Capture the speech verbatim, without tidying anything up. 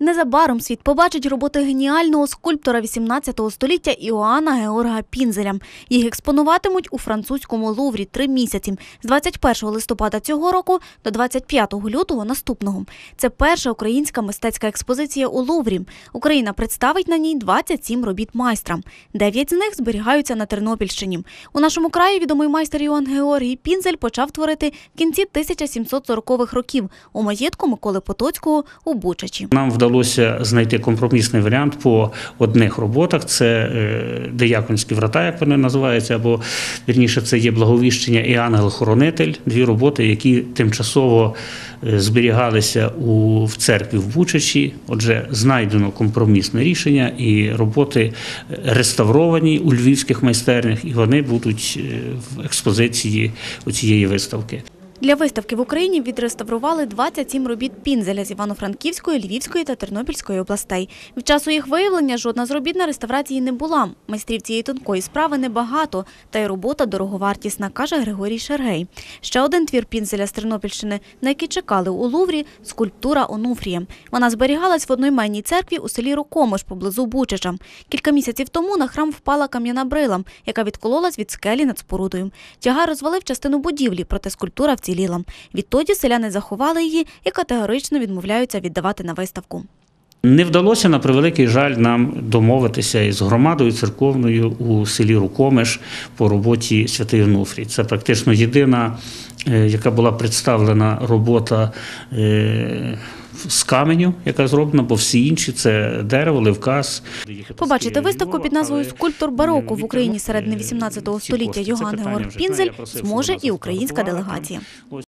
Незабаром світ побачить роботи геніального скульптора вісімнадцятого століття Іоанна Георга Пінзеля. Їх експонуватимуть у французькому Луврі три місяці – з двадцять першого листопада цього року до двадцять п'ятого лютого наступного. Це перша українська мистецька експозиція у Луврі. Україна представить на ній двадцять сім робіт майстра. Дев'ять з них зберігаються на Тернопільщині. У нашому краї відомий майстер Іоанн Георгій Пінзель почав творити в кінці тисяча сімсот сорокових років у маєтку Миколи Потоцького у Бучачі. Нам вдалося знайти компромісний варіант по одних роботах. Це Дияконські врата, як вони називаються, або, вірніше, це є Благовіщення і Ангел-Хоронитель. Дві роботи, які тимчасово зберігалися у, в церкві в Бучачі. Отже, знайдено компромісне рішення і роботи реставровані у львівських майстернях, і вони будуть в експозиції у цієї виставки. Для виставки в Україні відреставрували двадцять сім робіт Пінзеля з Івано-Франківської, Львівської та Тернопільської областей. Від часу їх виявлення жодна з робіт на реставрації не була. Майстрів цієї тонкої справи небагато, та й робота дороговартісна, каже Григорій Шергей. Ще один твір Пінзеля з Тернопільщини, на який чекали у Луврі – скульптура Онуфрія. Вона зберігалась в одноіменній церкві у селі Рокомиш поблизу Бучача. Кілька місяців тому на храм впала кам'яна брила, яка відкололась від скелі над спорудою. Тягар розвалив частину будівлі, проте скульптура вціліла. Відтоді селяни заховали її і категорично відмовляються віддавати на виставку. Не вдалося, на превеликий жаль, нам домовитися із громадою церковною у селі Рокомиш по роботі Святий Онуфрій. Це практично єдина, яка була представлена робота з каменю, яка зроблена, бо всі інші – це дерево, ливкас. Побачити виставку під назвою «Скульптор бароко» в Україні середини вісімнадцятого століття Іоанн Георг Пінзель зможе і українська делегація.